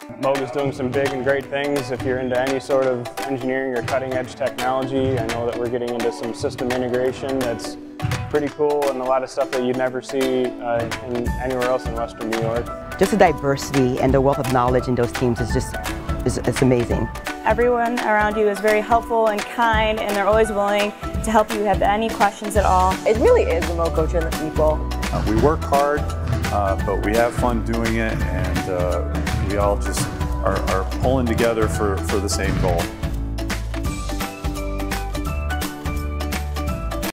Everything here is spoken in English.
Moog is doing some big and great things. If you're into any sort of engineering or cutting-edge technology, I know that we're getting into some system integration that's pretty cool and a lot of stuff that you'd never see anywhere else in Western New York. Just the diversity and the wealth of knowledge in those teams is just it's amazing. Everyone around you is very helpful and kind, and they're always willing to help you if you have any questions at all. It really is the Moog culture and the people. We work hard, but we have fun doing it, and we all just are pulling together for the same goal.